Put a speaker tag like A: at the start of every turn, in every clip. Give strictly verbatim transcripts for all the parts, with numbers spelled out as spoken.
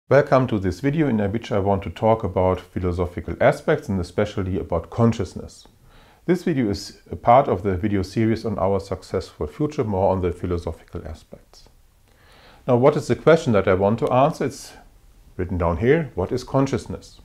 A: Welcome to this video in which I want to talk about philosophical aspects and especially about consciousness. This video is a part of the video series on our successful future, more on the philosophical aspects. Now, what is the question that I want to answer? It's written down here. What is consciousness?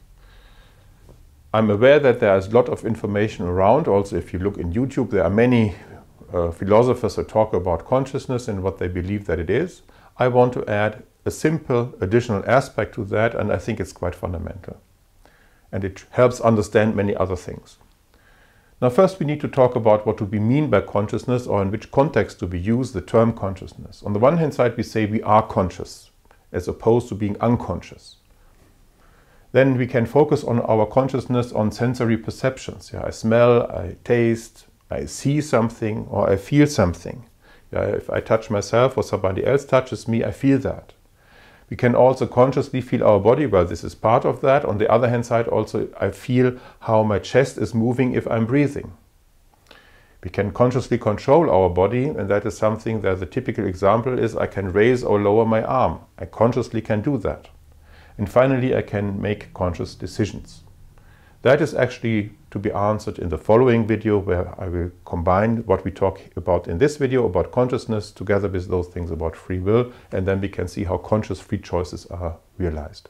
A: I'm aware that there is a lot of information around. Also, if you look in YouTube, there are many uh, philosophers who talk about consciousness and what they believe that it is. I want to add a simple additional aspect to that, and I think it's quite fundamental. And it helps understand many other things. Now, first we need to talk about what do we mean by consciousness, or in which context do we use the term consciousness. On the one hand side, we say we are conscious, as opposed to being unconscious. Then we can focus on our consciousness on sensory perceptions. Yeah, I smell, I taste, I see something, or I feel something. Yeah, if I touch myself or somebody else touches me, I feel that. We can also consciously feel our body. Well, this is part of that. On the other hand side, also I feel how my chest is moving if I'm breathing. We can consciously control our body, and that is something that the typical example is I can raise or lower my arm. I consciously can do that. And finally, I can make conscious decisions. That is actually to be answered in the following video, where I will combine what we talk about in this video about consciousness together with those things about free will, and then we can see how conscious free choices are realized.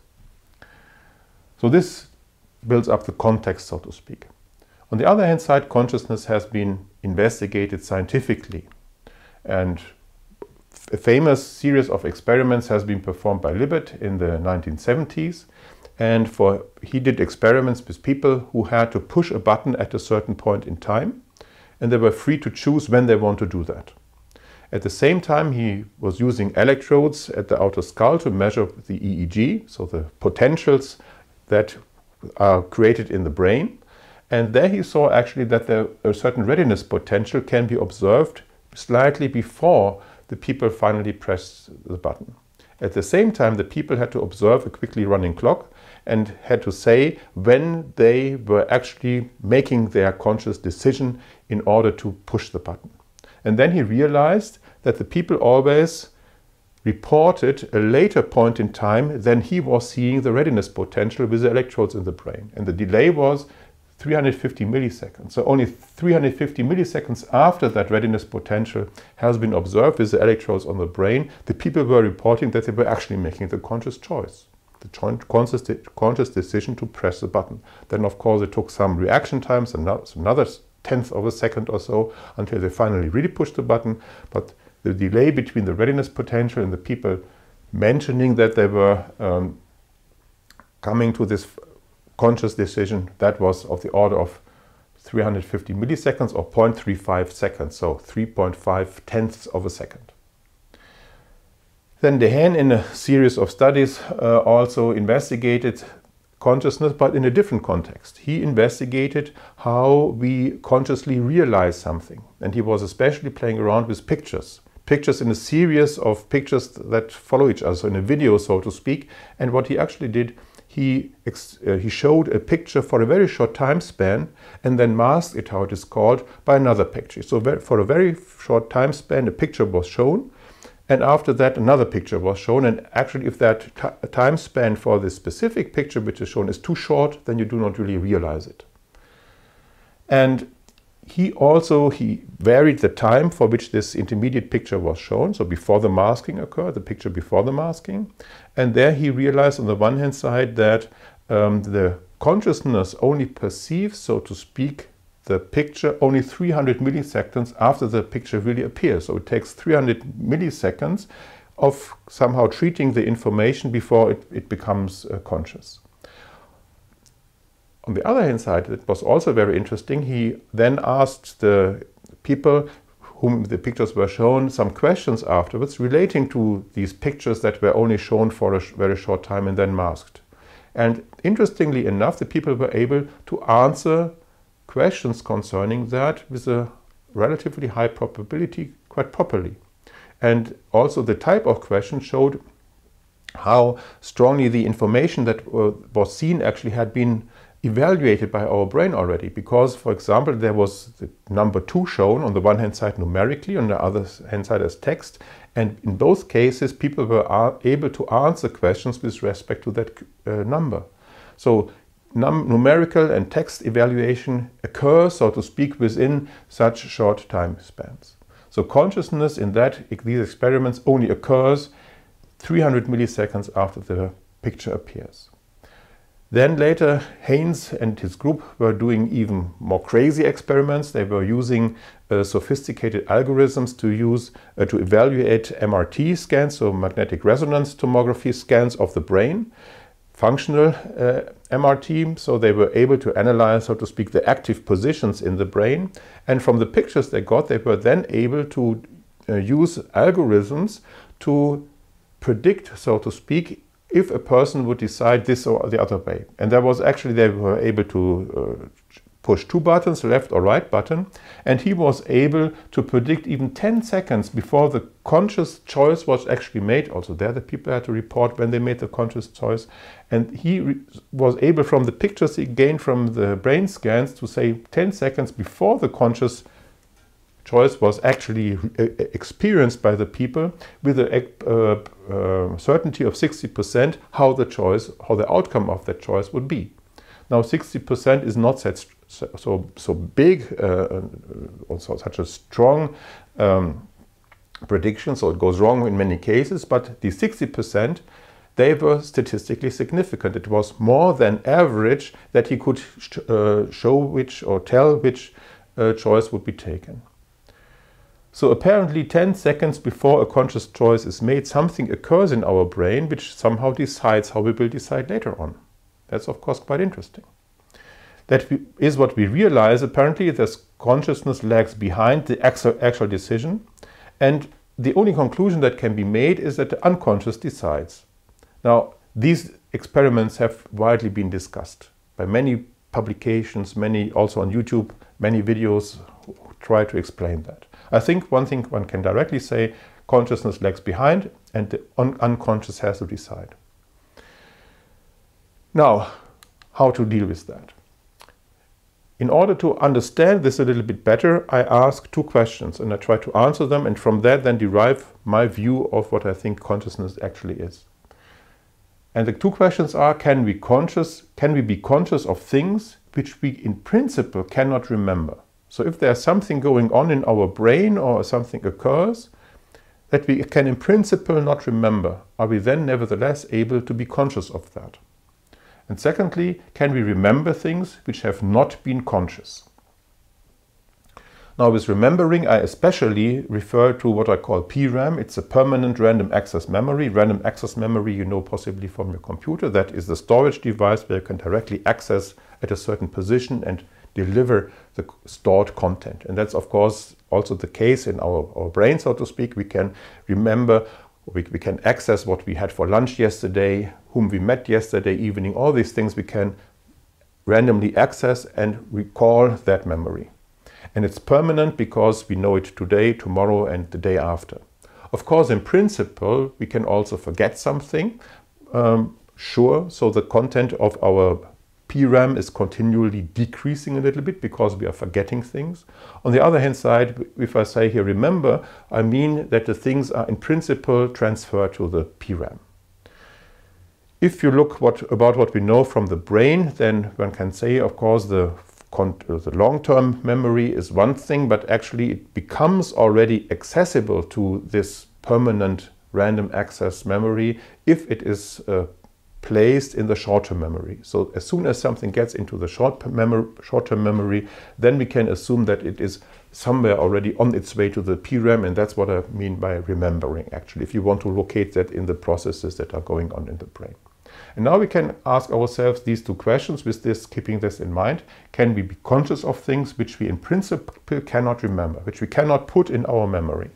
A: So this builds up the context, so to speak. On the other hand side, consciousness has been investigated scientifically, and a famous series of experiments has been performed by Libet in the nineteen seventies. And for, he did experiments with people who had to push a button at a certain point in time, and they were free to choose when they want to do that. At the same time, he was using electrodes at the outer skull to measure the E E G, so the potentials that are created in the brain. And there he saw actually that there, a certain readiness potential can be observed slightly before the people finally press the button. At the same time, the people had to observe a quickly running clock and had to say when they were actually making their conscious decision in order to push the button. And then he realized that the people always reported a later point in time than he was seeing the readiness potential with the electrodes in the brain. And the delay was three hundred fifty milliseconds. So only three hundred fifty milliseconds after that readiness potential has been observed with the electrodes on the brain, the people were reporting that they were actually making the conscious choice, the conscious, conscious decision to press the button. Then, of course, it took some reaction times, another tenth of a second or so, until they finally really pushed the button. But the delay between the readiness potential and the people mentioning that they were um, coming to this conscious decision, that was of the order of three hundred fifty milliseconds or zero point three five seconds, so three point five tenths of a second. Then Dehaene, in a series of studies, uh, also investigated consciousness, but in a different context. He investigated how we consciously realize something, and he was especially playing around with pictures. Pictures in a series of pictures that follow each other, so in a video, so to speak. And what he actually did, He, uh, he showed a picture for a very short time span and then masked it, how it is called, by another picture. So very, for a very short time span, a picture was shown, and after that another picture was shown. And actually, if that time span for this specific picture which is shown is too short, then you do not really realize it. And he also he varied the time for which this intermediate picture was shown, so before the masking occurred, the picture before the masking. And there he realized on the one hand side that um, the consciousness only perceives, so to speak, the picture only three hundred milliseconds after the picture really appears. So it takes three hundred milliseconds of somehow treating the information before it, it becomes uh, conscious. On the other hand side, it was also very interesting. He then asked the people whom the pictures were shown some questions afterwards relating to these pictures that were only shown for a very short time and then masked. And interestingly enough, the people were able to answer questions concerning that with a relatively high probability quite properly. And also the type of question showed how strongly the information that was seen actually had been evaluated by our brain already, because, for example, there was the number two shown on the one hand side numerically, on the other hand side as text, and in both cases people were able to answer questions with respect to that uh, number. So num numerical and text evaluation occurs, so to speak, within such short time spans. So consciousness in that these experiments only occurs three hundred milliseconds after the picture appears. Then later, Haynes and his group were doing even more crazy experiments. They were using uh, sophisticated algorithms to use uh, to evaluate M R T scans, so magnetic resonance tomography scans of the brain, functional uh, M R T. So they were able to analyze, so to speak, the active positions in the brain. And from the pictures they got, they were then able to uh, use algorithms to predict, so to speak, if a person would decide this or the other way. And there was actually, they were able to uh, push two buttons, left or right button, and he was able to predict even ten seconds before the conscious choice was actually made. Also there the people had to report when they made the conscious choice. And he was able, from the pictures he gained from the brain scans, to say ten seconds before the conscious choice was actually experienced by the people, with a uh, uh, certainty of sixty percent how the choice, how the outcome of that choice would be. Now sixty percent is not such, so, so big, uh, also such a strong um, prediction, so it goes wrong in many cases, but the sixty percent, they were statistically significant. It was more than average that he could sh uh, show which or tell which uh, choice would be taken. So apparently ten seconds before a conscious choice is made, something occurs in our brain which somehow decides how we will decide later on. That's of course quite interesting. That is what we realize. Apparently this consciousness lags behind the actual decision, and the only conclusion that can be made is that the unconscious decides. Now these experiments have widely been discussed by many publications, many also on YouTube, many videos try to explain that. I think one thing one can directly say, consciousness lags behind and the un unconscious has to decide. Now, how to deal with that? In order to understand this a little bit better, I ask two questions and I try to answer them, and from that then derive my view of what I think consciousness actually is. And the two questions are, can we conscious, can we be conscious of things which we in principle cannot remember? So if there's something going on in our brain or something occurs that we can in principle not remember, are we then nevertheless able to be conscious of that? And secondly, can we remember things which have not been conscious? Now with remembering, I especially refer to what I call P RAM. It's a permanent random access memory. Random access memory, you know possibly from your computer. That is the storage device where you can directly access at a certain position and deliver the stored content. And that's of course also the case in our, our brain, so to speak. We can remember, we, we can access what we had for lunch yesterday, whom we met yesterday evening. All these things we can randomly access and recall that memory. And it's permanent because we know it today, tomorrow and the day after. Of course, in principle, we can also forget something, um, sure. So the content of our P RAM is continually decreasing a little bit because we are forgetting things. On the other hand side, if I say here remember, I mean that the things are in principle transferred to the P RAM. If you look what, about what we know from the brain, then one can say, of course, the, the long-term memory is one thing, but actually it becomes already accessible to this permanent random access memory if it is uh, placed in the short-term memory. So as soon as something gets into the short-term memory, short-term memory, then we can assume that it is somewhere already on its way to the P RAM, and that's what I mean by remembering, actually, if you want to locate that in the processes that are going on in the brain. And now we can ask ourselves these two questions with this, keeping this in mind. Can we be conscious of things which we in principle cannot remember, which we cannot put in our memory?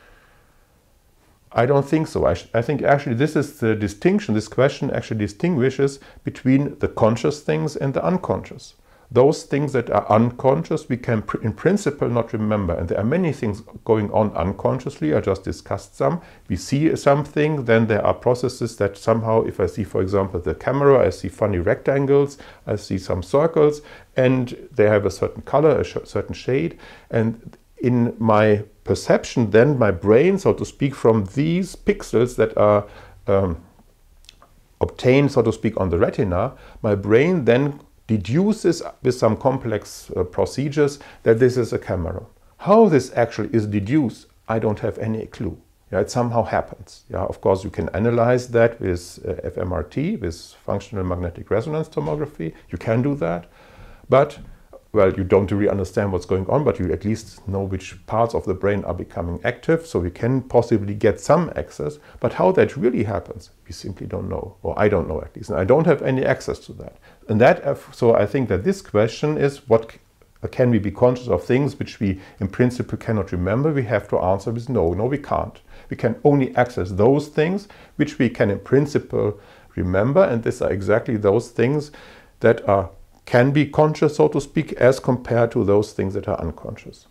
A: I don't think so. I, I think actually this is the distinction. This question actually distinguishes between the conscious things and the unconscious. those things that are unconscious, we can in principle not remember. And there are many things going on unconsciously. I just discussed some. We see something, then there are processes that somehow, if I see, for example, the camera, I see funny rectangles, I see some circles, and they have a certain color, a sh certain shade. And in my perception, then my brain, so to speak, from these pixels that are um, obtained, so to speak, on the retina, my brain then deduces with some complex uh, procedures that this is a camera. How this actually is deduced, I don't have any clue. Yeah, it somehow happens. Yeah, of course, you can analyze that with uh, F M R T, with functional magnetic resonance tomography. You can do that, but well, you don't really understand what's going on, but you at least know which parts of the brain are becoming active, so we can possibly get some access. But how that really happens, we simply don't know, or I don't know at least, and I don't have any access to that. And that, so I think that this question is, what can we be conscious of things which we in principle cannot remember? We have to answer with no, no we can't. We can only access those things which we can in principle remember, and these are exactly those things that are can be conscious, so to speak, as compared to those things that are unconscious.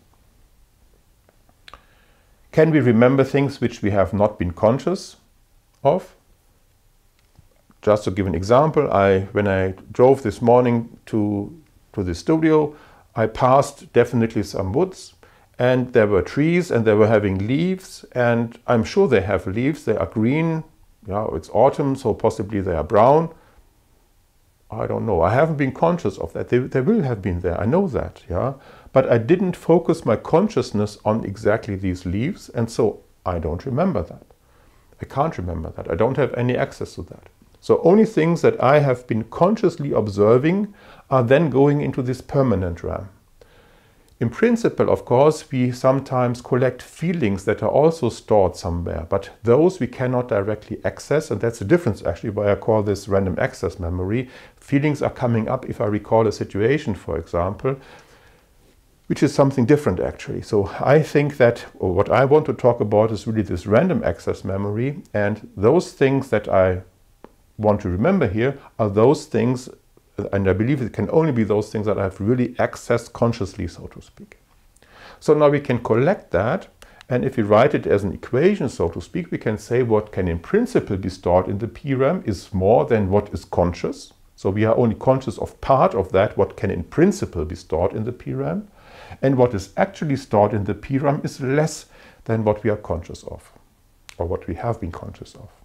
A: Can we remember things which we have not been conscious of? Just to give an example, I, when I drove this morning to, to the studio, I passed definitely some woods, and there were trees and they were having leaves, and I'm sure they have leaves, they are green, yeah, it's autumn, so possibly they are brown. I don't know. I haven't been conscious of that. They, they will have been there. I know that, yeah. But I didn't focus my consciousness on exactly these leaves, and so I don't remember that. I can't remember that. I don't have any access to that. So only things that I have been consciously observing are then going into this permanent RAM. In principle, of course, we sometimes collect feelings that are also stored somewhere, but those we cannot directly access, and that's the difference actually why I call this random access memory. Feelings are coming up if I recall a situation, for example, which is something different actually. So I think that, or what I want to talk about is really this random access memory, and those things that I want to remember here are those things, and I believe it can only be those things that I have really accessed consciously, so to speak. So now we can collect that, and if we write it as an equation, so to speak, we can say what can in principle be stored in the P RAM is more than what is conscious. So we are only conscious of part of that, what can in principle be stored in the P RAM. And what is actually stored in the P RAM is less than what we are conscious of, or what we have been conscious of.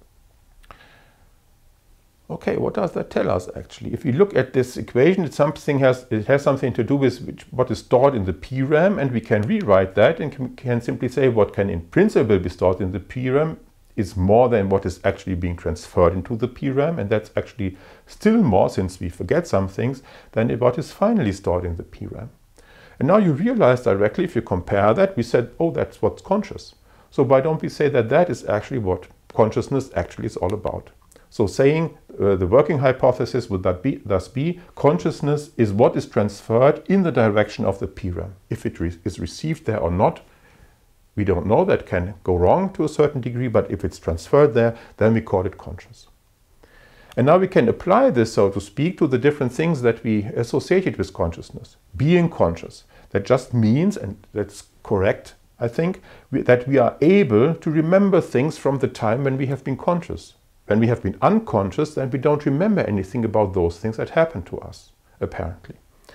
A: Okay, what does that tell us actually? If we look at this equation, it, something has, it has something to do with which, what is stored in the P RAM, and we can rewrite that and can, can simply say what can in principle be stored in the P RAM is more than what is actually being transferred into the P RAM, and that's actually still more, since we forget some things, than what is finally stored in the P RAM. And now you realize directly, if you compare that, we said, oh, that's what's conscious. So why don't we say that that is actually what consciousness actually is all about? So saying uh, the working hypothesis would that be, thus be, consciousness is what is transferred in the direction of the P RAM. If it re is received there or not, we don't know. That can go wrong to a certain degree, but if it's transferred there, then we call it conscious. And now we can apply this, so to speak, to the different things that we associated with consciousness. Being conscious, that just means, and that's correct, I think, we, that we are able to remember things from the time when we have been conscious. When we have been unconscious, then we don't remember anything about those things that happened to us, apparently.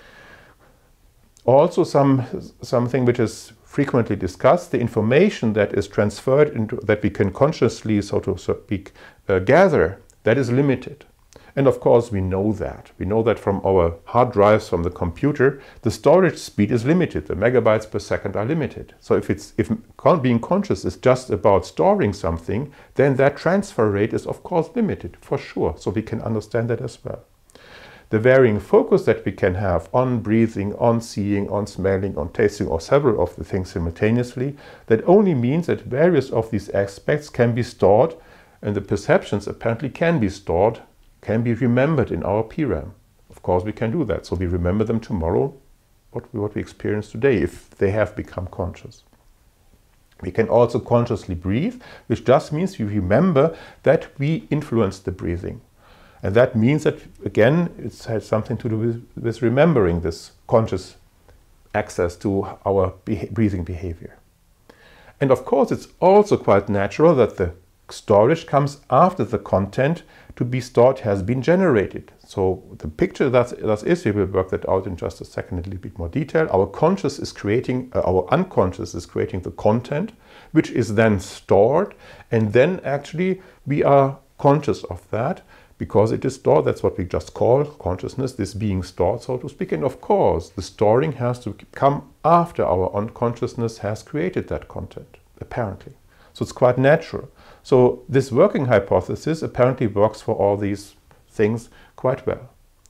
A: Also, some, something which is frequently discussed, the information that is transferred into, that we can consciously, so to speak, uh, gather, that is limited. And of course, we know that. We know that from our hard drives from the computer, the storage speed is limited. The megabytes per second are limited. So if, it's, if being conscious is just about storing something, then that transfer rate is of course limited, for sure. So we can understand that as well. The varying focus that we can have on breathing, on seeing, on smelling, on tasting, or several of the things simultaneously, that only means that various of these aspects can be stored, and the perceptions apparently can be stored, can be remembered in our P RAM. Of course we can do that, so we remember them tomorrow, what we, what we experience today, if they have become conscious. We can also consciously breathe, which just means we remember that we influence the breathing. And that means that, again, it has something to do with, with remembering this conscious access to our beha- breathing behavior. And of course, it's also quite natural that the storage comes after the content to be stored has been generated. So the picture thus, thus is, we will work that out in just a second in a little bit more detail. Our conscious is creating, uh, our unconscious is creating the content, which is then stored, and then actually we are conscious of that because it is stored. That's what we just call consciousness, this being stored, so to speak. And of course, the storing has to come after our unconsciousness has created that content, apparently. So it's quite natural. So this working hypothesis apparently works for all these things quite well.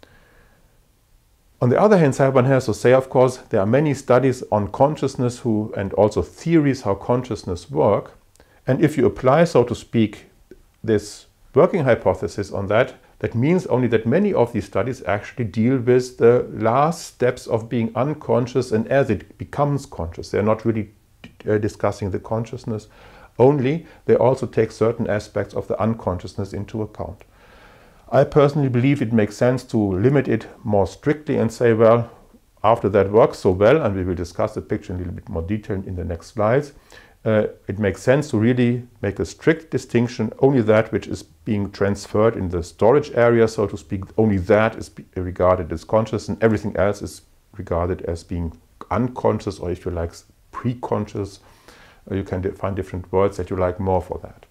A: On the other hand side, one has to say, of course, there are many studies on consciousness who, and also theories how consciousness work. And if you apply, so to speak, this working hypothesis on that, that means only that many of these studies actually deal with the last steps of being unconscious and as it becomes conscious. They're not really uh, discussing the consciousness only, they also take certain aspects of the unconsciousness into account. I personally believe it makes sense to limit it more strictly and say, well, after that works so well, and we will discuss the picture in a little bit more detail in the next slides, uh, it makes sense to really make a strict distinction. Only that which is being transferred in the storage area, so to speak, only that is regarded as conscious, and everything else is regarded as being unconscious, or if you like, pre-conscious. You can find different words that you like more for that.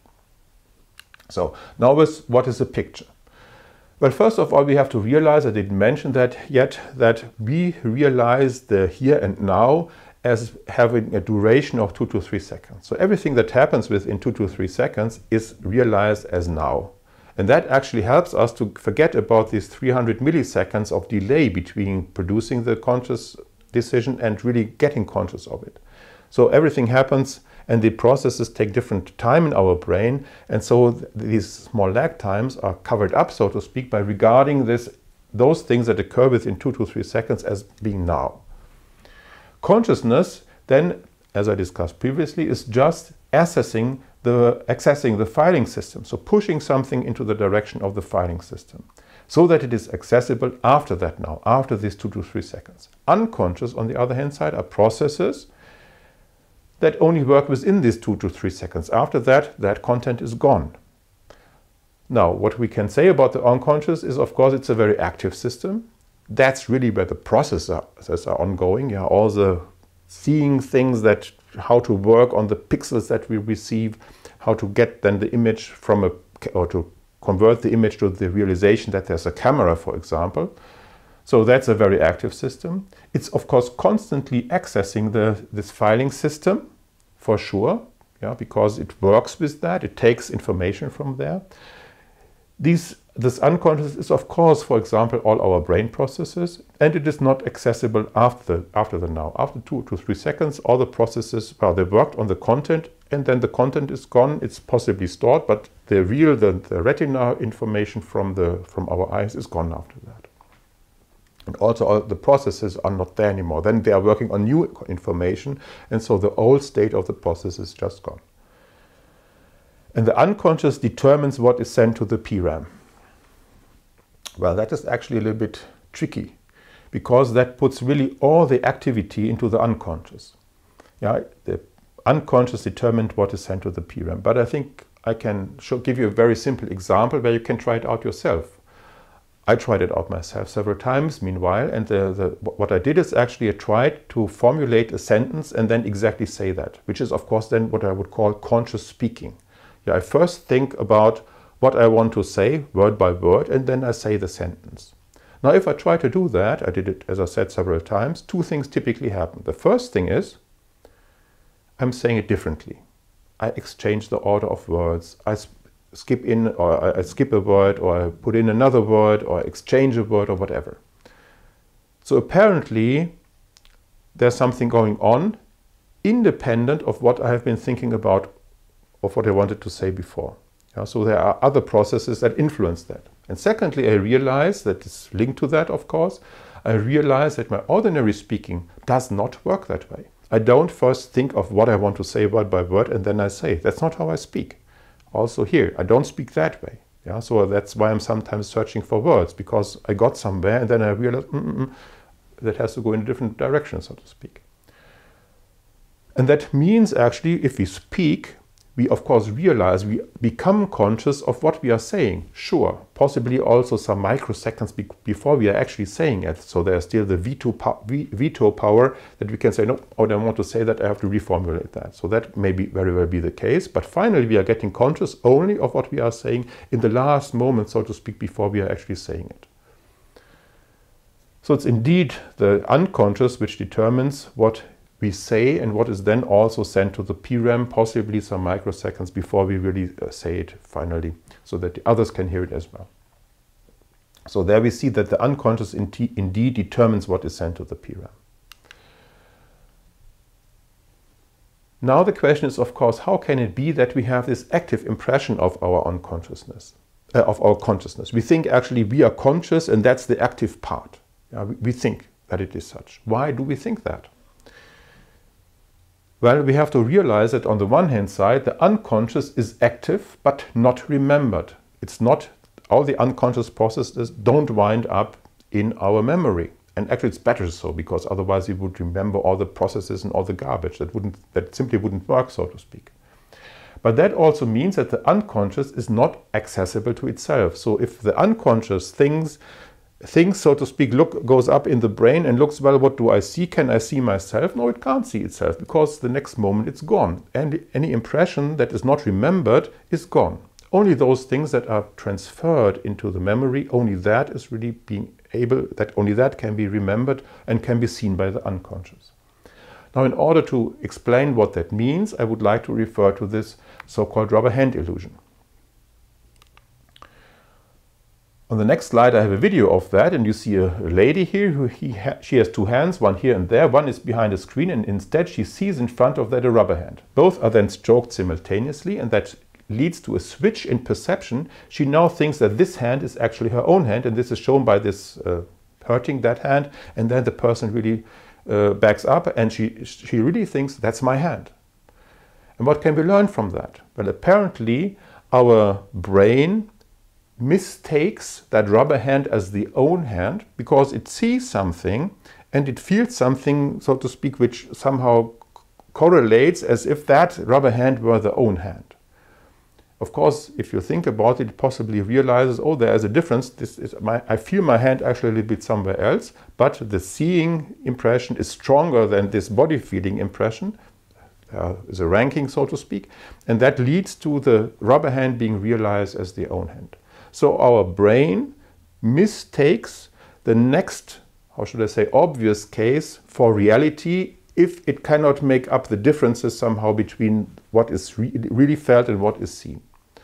A: So now with what is the picture? Well, first of all, we have to realize, I didn't mention that yet, that we realize the here and now as having a duration of two to three seconds. So everything that happens within two to three seconds is realized as now. And that actually helps us to forget about these three hundred milliseconds of delay between producing the conscious decision and really getting conscious of it. So everything happens and the processes take different time in our brain, and so th these small lag times are covered up, so to speak, by regarding this, those things that occur within two to three seconds as being now. Consciousness then, as I discussed previously, is just assessing the, accessing the filing system, so pushing something into the direction of the filing system, so that it is accessible after that now, after these two to three seconds. Unconscious, on the other hand side, are processes that only work within these two to three seconds. After that, that content is gone. Now, what we can say about the unconscious is, of course, it's a very active system. That's really where the processes are ongoing. Yeah, all the seeing things, that how to work on the pixels that we receive, how to get then the image from a, or to convert the image to the realization that there's a camera, for example. So that's a very active system. It's of course constantly accessing the, this filing system, for sure, yeah, because it works with that, it takes information from there. These, this unconscious is of course, for example, all our brain processes, and it is not accessible after the, after the now. After two to three seconds, all the processes, well, they worked on the content, and then the content is gone. It's possibly stored, but the real, the, the retina information from, the, from our eyes is gone after that. And also all the processes are not there anymore. Then they are working on new information, and so the old state of the process is just gone. And the unconscious determines what is sent to the P RAM. Well, that is actually a little bit tricky, because that puts really all the activity into the unconscious. Yeah, the unconscious determined what is sent to the P RAM. But I think I can show, give you a very simple example where you can try it out yourself. I tried it out myself several times meanwhile, and the, the, what I did is actually I tried to formulate a sentence and then exactly say that, which is of course then what I would call conscious speaking. Yeah, I first think about what I want to say word by word, and then I say the sentence. Now if I try to do that, I did it as I said several times, two things typically happen. The first thing is I'm saying it differently. I exchange the order of words. I skip in, or I skip a word, or I put in another word, or exchange a word, or whatever. So apparently there's something going on independent of what I have been thinking about, of what I wanted to say before. Yeah, so there are other processes that influence that. And secondly, I realize that it's linked to that, of course. I realize that my ordinary speaking does not work that way. I don't first think of what I want to say word by word and then I say. That's not how I speak. Also here, I don't speak that way. Yeah, so that's why I'm sometimes searching for words, because I got somewhere and then I realized mm -mm, that has to go in a different direction, so to speak. And that means actually, if we speak, we of course realize, we become conscious of what we are saying. Sure, possibly also some microseconds be before we are actually saying it. So there's still the veto, po veto power that we can say, no, I don't want to say that, I have to reformulate that. So that may be very well be the case. But finally, we are getting conscious only of what we are saying in the last moment, so to speak, before we are actually saying it. So it's indeed the unconscious which determines what we say and what is then also sent to the P RAM, possibly some microseconds before we really uh, say it finally, so that the others can hear it as well. So there we see that the unconscious in indeed determines what is sent to the P RAM. Now the question is, of course, how can it be that we have this active impression of our unconsciousness, uh, of our consciousness? We think actually we are conscious and that's the active part. Yeah, we, we think that it is such. Why do we think that? Well, we have to realize that on the one hand side, the unconscious is active but not remembered. It's not, all the unconscious processes don't wind up in our memory. And actually it's better so, because otherwise we would remember all the processes and all the garbage. That wouldn't, that simply wouldn't work, so to speak. But that also means that the unconscious is not accessible to itself. So if the unconscious things Things, so to speak, look goes up in the brain and looks, well, what do I see? Can I see myself? No, it can't see itself, because the next moment it's gone. And any impression that is not remembered is gone. Only those things that are transferred into the memory, only that is really being able, that only that can be remembered and can be seen by the unconscious. Now, in order to explain what that means, I would like to refer to this so-called rubber hand illusion. On the next slide, I have a video of that, and you see a lady here who he ha she has two hands, one here and there. One is behind a screen, and instead she sees in front of that a rubber hand. Both are then stroked simultaneously, and that leads to a switch in perception. She now thinks that this hand is actually her own hand, and this is shown by this uh, hurting that hand, and then the person really uh, backs up, and she, she really thinks, that's my hand. And what can we learn from that? Well, apparently our brain mistakes that rubber hand as the own hand, because it sees something and it feels something, so to speak, which somehow correlates as if that rubber hand were the own hand. Of course, if you think about it, it possibly realizes, oh, there is a difference. This is my, I feel my hand actually a little bit somewhere else, but the seeing impression is stronger than this body feeling impression. There is a ranking, so to speak, and that leads to the rubber hand being realized as the own hand. So our brain mistakes the next, how should I say, obvious case for reality if it cannot make up the differences somehow between what is re really felt and what is seen.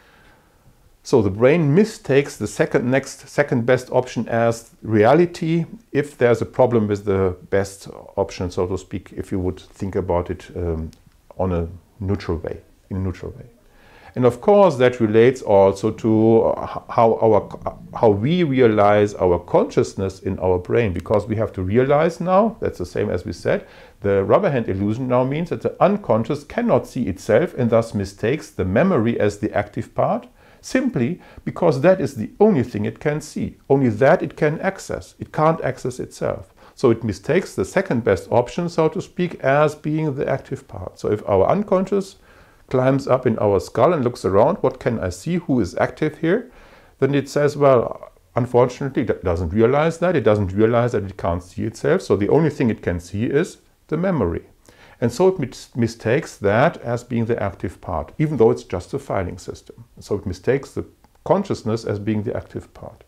A: So the brain mistakes the second next second best option as reality if there's a problem with the best option, so to speak, if you would think about it um, on a neutral way, in a neutral way. And of course that relates also to how, our, how we realize our consciousness in our brain, because we have to realize now, that's the same as we said, the rubber hand illusion now means that the unconscious cannot see itself and thus mistakes the memory as the active part, simply because that is the only thing it can see. Only that it can access. It can't access itself. So it mistakes the second best option, so to speak, as being the active part. So if our unconscious climbs up in our skull and looks around, what can I see, who is active here? Then it says, well, unfortunately, it doesn't realize that. It doesn't realize that it can't see itself. So the only thing it can see is the memory. And so it mis mistakes that as being the active part, even though it's just a filing system. So it mistakes the consciousness as being the active part.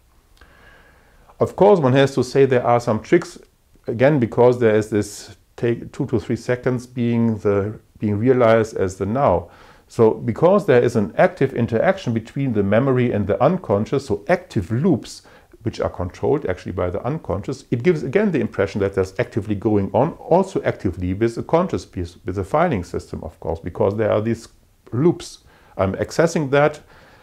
A: Of course, one has to say there are some tricks, again, because there is this take two to three seconds being the being realized as the now. So because there is an active interaction between the memory and the unconscious, so active loops which are controlled actually by the unconscious, it gives again the impression that there's actively going on, also actively with the conscious piece, with the filing system, of course, because there are these loops. I'm accessing that,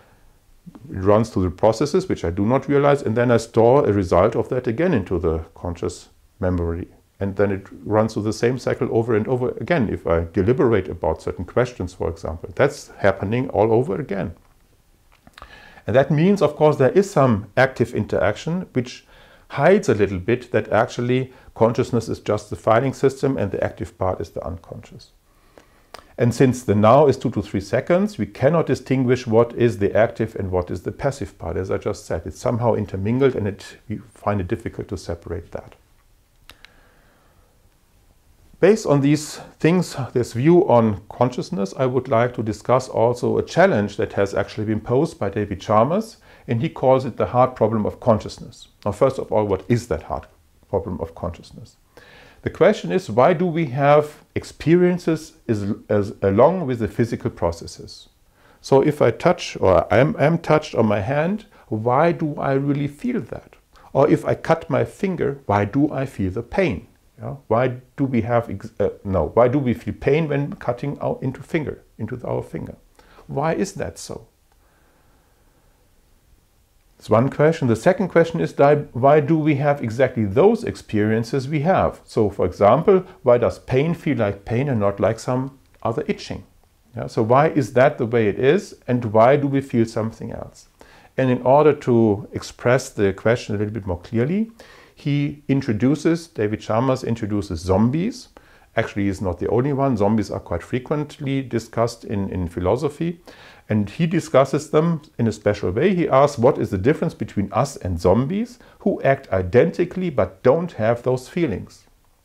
A: it runs through the processes which I do not realize, and then I store a result of that again into the conscious memory. And then it runs through the same cycle over and over again. If I deliberate about certain questions, for example, that's happening all over again. And that means, of course, there is some active interaction which hides a little bit that actually consciousness is just the filing system and the active part is the unconscious. And since the now is two to three seconds, we cannot distinguish what is the active and what is the passive part. As I just said, it's somehow intermingled and it, we find it difficult to separate that. Based on these things, this view on consciousness, I would like to discuss also a challenge that has actually been posed by David Chalmers, and he calls it the hard problem of consciousness. Now, first of all, what is that hard problem of consciousness? The question is, why do we have experiences as, as, along with the physical processes? So if I touch or I am, am touched on my hand, why do I really feel that? Or if I cut my finger, why do I feel the pain? Yeah? Why do we have uh, no? Why do we feel pain when cutting out into finger, into our finger? Why is that so? That's one question. The second question is, why do we have exactly those experiences we have? So, for example, why does pain feel like pain and not like some other itching? Yeah? So why is that the way it is, and why do we feel something else? And in order to express the question a little bit more clearly, he introduces, David Chalmers introduces zombies. Actually, he's not the only one. Zombies are quite frequently discussed in, in philosophy. And he discusses them in a special way. He asks, what is the difference between us and zombies who act identically but don't have those feelings?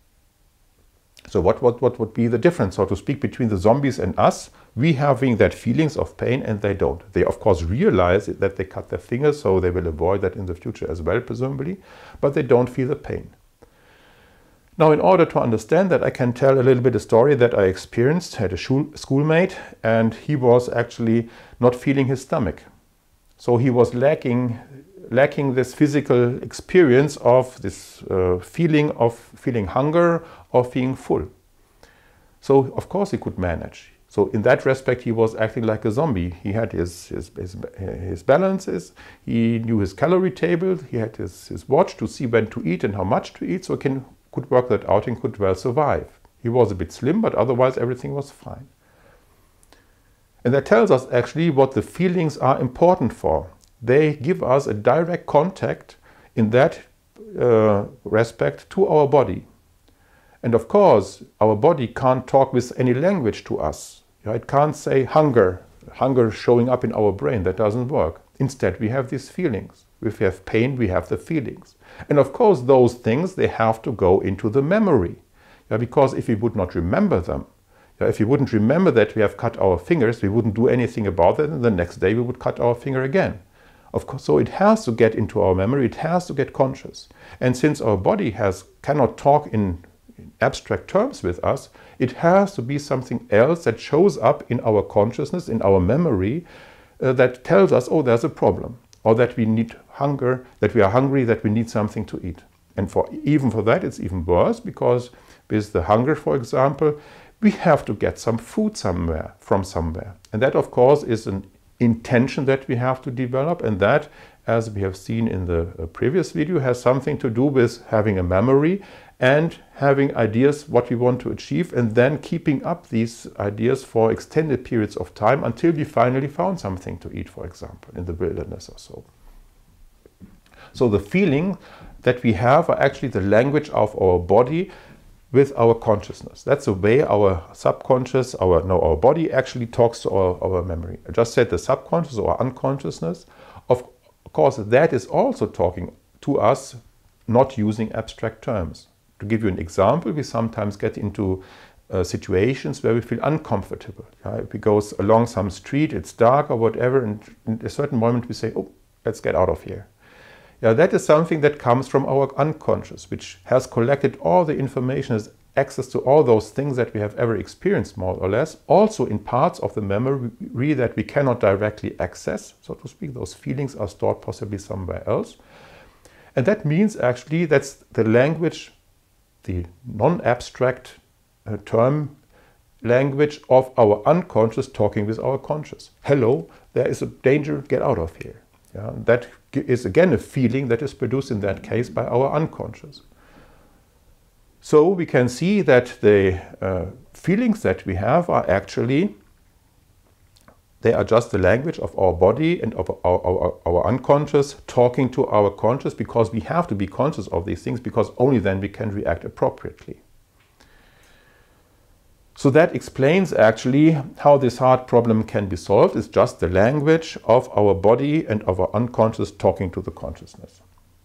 A: So what, what, what would be the difference, so to speak, between the zombies and us? We having that feelings of pain and they don't. They, of course, realize that they cut their fingers, so they will avoid that in the future as well, presumably, but they don't feel the pain. Now, in order to understand that, I can tell a little bit a story that I experienced. I had a schoolmate, and he was actually not feeling his stomach. So he was lacking, lacking this physical experience of this uh, feeling of feeling hunger or feeling full. So, of course, he could manage. So in that respect, he was acting like a zombie. He had his, his, his, his balances, he knew his calorie table, he had his, his watch to see when to eat and how much to eat, so he can, could work that out and could well survive. He was a bit slim, but otherwise everything was fine. And that tells us actually what the feelings are important for. They give us a direct contact in that uh, respect to our body. And of course, our body can't talk with any language to us. It can't say hunger, hunger showing up in our brain. That doesn't work. Instead, we have these feelings. If we have pain, we have the feelings. And of course, those things, they have to go into the memory. Yeah, because if we would not remember them, yeah, if we wouldn't remember that we have cut our fingers, we wouldn't do anything about it, and the next day we would cut our finger again. Of course, so it has to get into our memory, it has to get conscious. And since our body has cannot talk in abstract terms with us, it has to be something else that shows up in our consciousness, in our memory, uh, that tells us, oh, there's a problem, or that we need hunger, that we are hungry, that we need something to eat. And for even for that, it's even worse, because with the hunger, for example, we have to get some food somewhere, from somewhere. And that, of course, is an intention that we have to develop, and that, as we have seen in the previous video, has something to do with having a memory and having ideas what we want to achieve, and then keeping up these ideas for extended periods of time until we finally found something to eat, for example, in the wilderness or so. So the feeling that we have are actually the language of our body with our consciousness. That's the way our subconscious, our, no, our body actually talks to our, our memory. I just said the subconscious or unconsciousness. Of course, that is also talking to us, not using abstract terms. To give you an example, we sometimes get into uh, situations where we feel uncomfortable. Yeah? If we go along some street, it's dark or whatever, and in a certain moment we say, oh, let's get out of here. Yeah, that is something that comes from our unconscious, which has collected all the information, has access to all those things that we have ever experienced, more or less, also in parts of the memory that we cannot directly access, so to speak. Those feelings are stored possibly somewhere else. And that means actually that's the language, the non-abstract uh, term language of our unconscious talking with our conscious. Hello, there is a danger, get out of here. Yeah, that is again a feeling that is produced in that case by our unconscious. So we can see that the uh, feelings that we have are actually They are just the language of our body and of our, our, our unconscious talking to our conscious, because we have to be conscious of these things, because only then we can react appropriately. So that explains actually how this heart problem can be solved. It's just the language of our body and of our unconscious talking to the consciousness.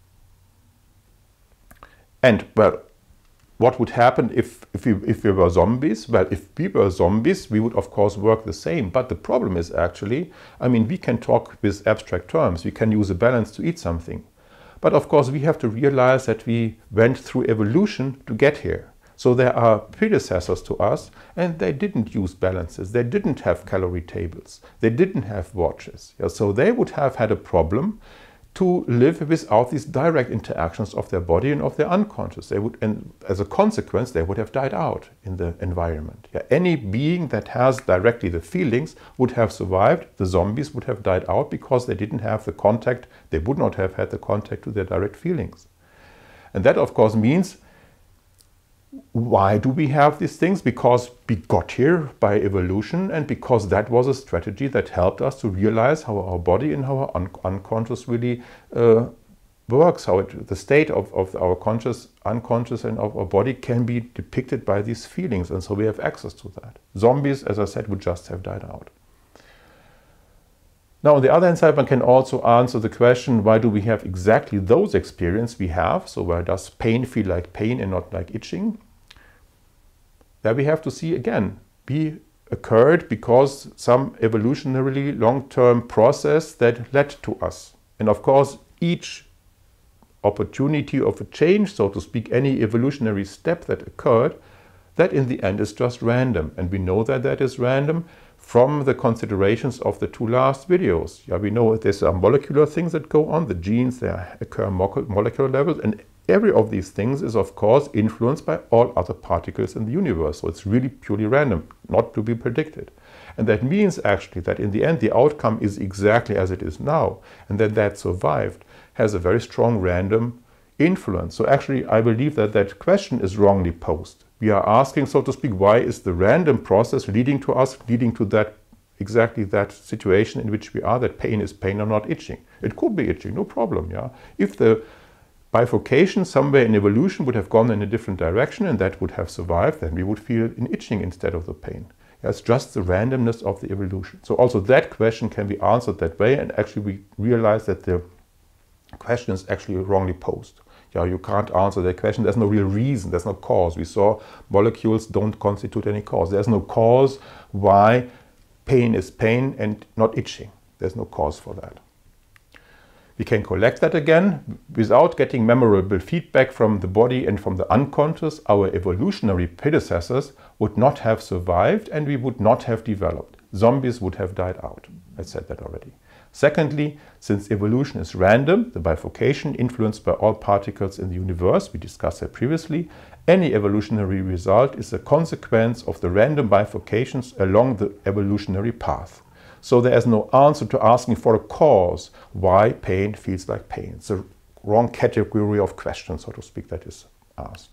A: And, well, what would happen if, if, we, if we were zombies? Well, if we were zombies, we would of course work the same. But the problem is actually, I mean, we can talk with abstract terms. We can use a balance to eat something. But of course, we have to realize that we went through evolution to get here. So there are predecessors to us, and they didn't use balances. They didn't have calorie tables. They didn't have watches. Yeah, so they would have had a problem to live without these direct interactions of their body and of their unconscious. They would, and as a consequence, they would have died out in the environment. Yeah, any being that has directly the feelings would have survived. The zombies would have died out because they didn't have the contact. They would not have had the contact to their direct feelings. And that, of course, means, why do we have these things? Because we got here by evolution, and because that was a strategy that helped us to realize how our body and how our un unconscious really uh, works, how it, the state of, of our conscious, unconscious and of our body can be depicted by these feelings, and so we have access to that. Zombies, as I said, would just have died out. Now, on the other hand side, one can also answer the question, why do we have exactly those experiences we have? So why does pain feel like pain and not like itching? There we have to see again, we occurred because some evolutionarily long-term process that led to us. And of course, each opportunity of a change, so to speak, any evolutionary step that occurred, that in the end is just random. And we know that that is random from the considerations of the two last videos. Yeah, we know there's some molecular things that go on, the genes, they occur molecular levels, and every of these things is of course influenced by all other particles in the universe. So it's really purely random, not to be predicted. And that means actually that in the end the outcome is exactly as it is now, and that that survived has a very strong random influence. So actually I believe that that question is wrongly posed. We are asking, so to speak, why is the random process leading to us, leading to that, exactly that situation in which we are, that pain is pain or not itching. It could be itching, no problem, yeah. If the bifurcation somewhere in evolution would have gone in a different direction and that would have survived, then we would feel an itching instead of the pain. Yeah, it's just the randomness of the evolution. So also that question can be answered that way, and actually we realize that the question is actually wrongly posed. Yeah, you can't answer that question. There's no real reason. There's no cause. We saw molecules don't constitute any cause. There's no cause why pain is pain and not itching. There's no cause for that. We can collect that again without getting memorable feedback from the body and from the unconscious. Our evolutionary predecessors would not have survived and we would not have developed. Zombies would have died out. I said that already. Secondly, since evolution is random, the bifurcation influenced by all particles in the universe, we discussed that previously, any evolutionary result is a consequence of the random bifurcations along the evolutionary path. So there is no answer to asking for a cause why pain feels like pain. It's a wrong category of question, so to speak, that is asked.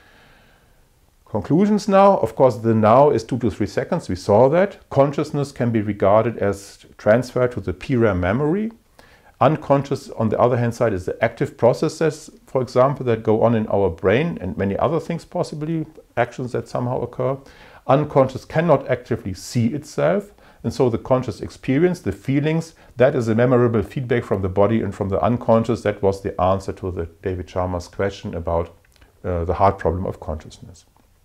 A: Conclusions now. Of course, the now is two to three seconds. We saw that. Consciousness can be regarded as transferred to the P RAM memory. Unconscious, on the other hand side, is the active processes, for example, that go on in our brain and many other things possibly, actions that somehow occur. Unconscious cannot actively see itself. And so the conscious experience, the feelings, that is a memorable feedback from the body and from the unconscious. That was the answer to the David Chalmers question about uh, the heart problem of consciousness.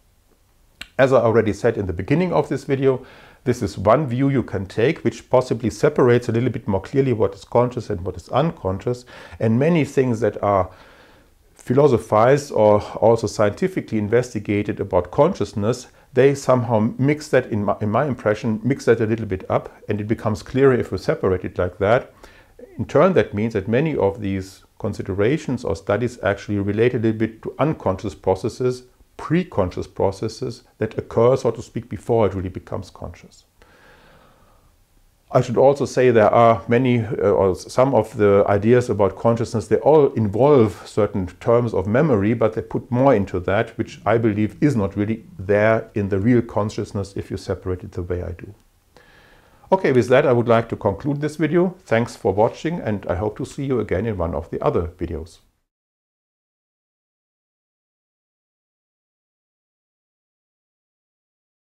A: As I already said in the beginning of this video, this is one view you can take which possibly separates a little bit more clearly what is conscious and what is unconscious. And many things that are philosophized or also scientifically investigated about consciousness, they somehow mix that, in my, in my impression, mix that a little bit up, and it becomes clearer if we separate it like that. In turn, that means that many of these considerations or studies actually relate a little bit to unconscious processes, pre-conscious processes that occur, so to speak, before it really becomes conscious. I should also say there are many, uh, or some of the ideas about consciousness, they all involve certain terms of memory, but they put more into that, which I believe is not really there in the real consciousness if you separate it the way I do. Okay, with that I would like to conclude this video. Thanks for watching and I hope to see you again in one of the other videos.